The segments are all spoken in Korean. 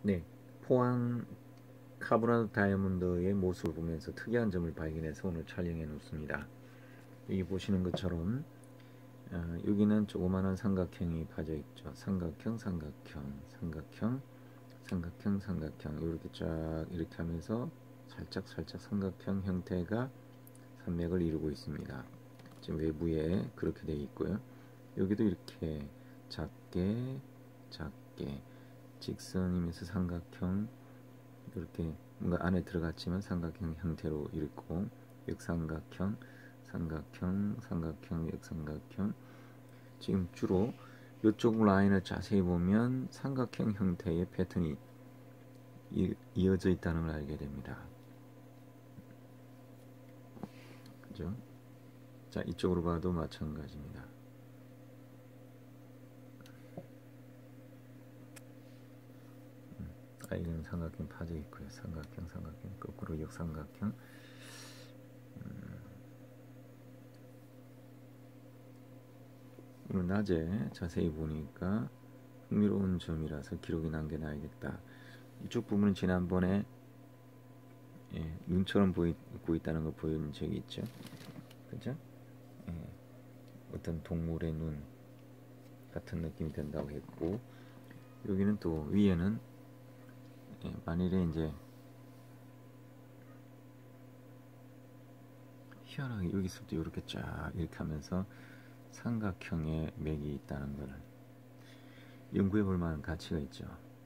네, 포항 카브라도 다이아몬드의 모습을 보면서 특이한 점을 발견해서 오늘 촬영해 놓습니다. 여기 보시는 것처럼 여기는 조그마한 삼각형이 파져 있죠. 삼각형, 삼각형, 삼각형, 삼각형, 삼각형 이렇게 쫙 이렇게 하면서 살짝 삼각형 형태가 산맥을 이루고 있습니다. 지금 외부에 그렇게 되어 있고요. 여기도 이렇게 작게 작게 직선이면서 삼각형 이렇게 뭔가 안에 들어갔지만 삼각형 형태로 있고 역삼각형, 삼각형, 삼각형, 역삼각형. 지금 주로 이쪽 라인을 자세히 보면 삼각형 형태의 패턴이 이어져 있다는 걸 알게 됩니다. 그죠? 자, 이쪽으로 봐도 마찬가지입니다. 이건 삼각형 파져 있고요. 삼각형, 삼각형, 거꾸로 역삼각형. 오늘 낮에 자세히 보니까 흥미로운 점이라서 기록에 남겨놔야겠다. 이쪽 부분은 지난번에 눈처럼 보이고 있다는 거 보인 적이 있죠. 그죠? 어떤 동물의 눈 같은 느낌이 된다고 했고, 여기는 또 위에는 만일에 이제 희한하게 여기 있을 때 이렇게 쫙 이렇게 하면서 삼각형의 맥이 있다는 걸 연구해 볼 만한 가치가 있죠.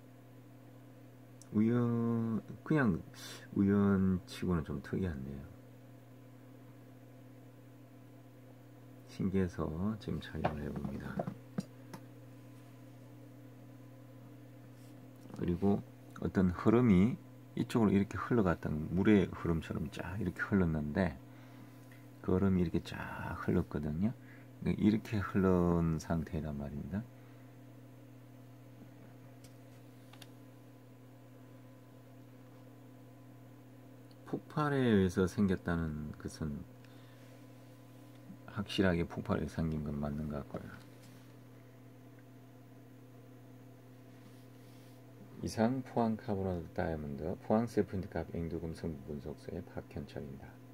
그냥 우연치고는 좀 특이한데요. 신기해서 지금 촬영을 해봅니다. 그리고 어떤 흐름이 이쪽으로 이렇게 흘러갔던 물의 흐름처럼 쫙 이렇게 흘렀는데 그 흐름이 이렇게 쫙 흘렀거든요. 이렇게 흐른 상태란 말입니다. 폭발에 의해서 생겼다는 것은 확실하게 폭발에 생긴 건 맞는 것 같고요. 이상 포항 카브라도 다이아몬드 포항 셀프인드값 앵두금 성분 분석소의 박현철입니다.